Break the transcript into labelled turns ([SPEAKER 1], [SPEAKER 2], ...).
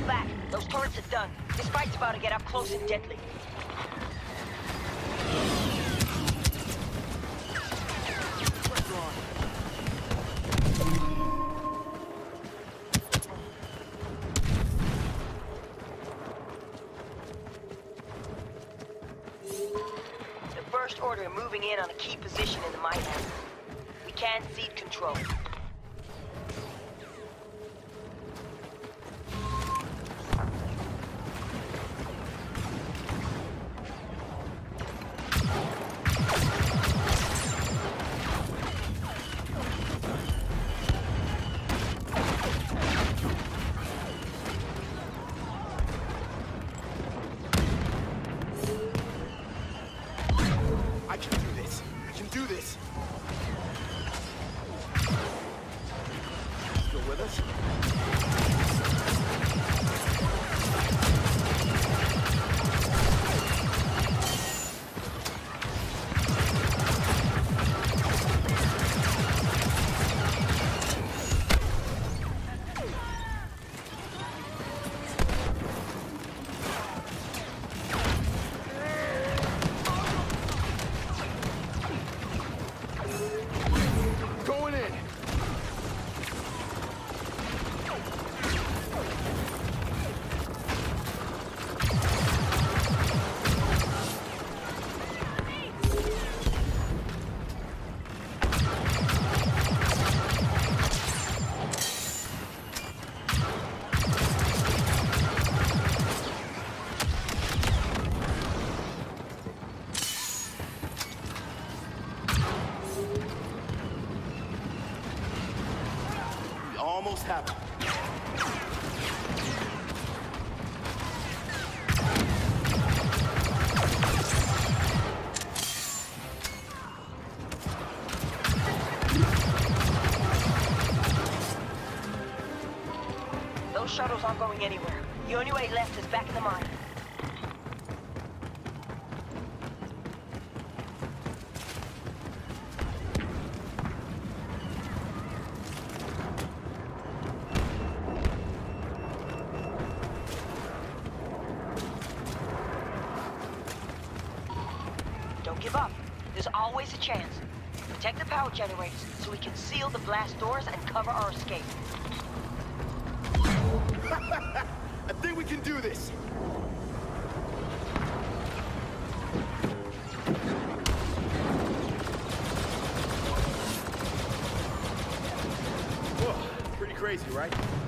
[SPEAKER 1] back. Those turrets are done. This fight's about to get up close and deadly.
[SPEAKER 2] Pressure on.
[SPEAKER 1] The First Order are moving in on a key position in the mine area. We can't cede control.
[SPEAKER 2] I can do this. I can do this. Still with us? Going in. We almost have it.
[SPEAKER 1] Those shuttles aren't going anywhere. The only way left is back in the mine. Don't give up. There's always a chance. Protect the power generators so we can seal the blast doors and cover our escape.
[SPEAKER 2] I think we can do this. Whoa, pretty crazy, right?